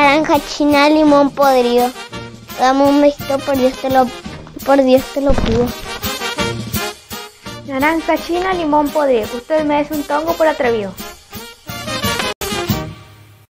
naranja china, limón podrido. Dame un besito, por Dios te lo pido. Naranja china, limón podrido. Usted me hace un tongo por atrevido.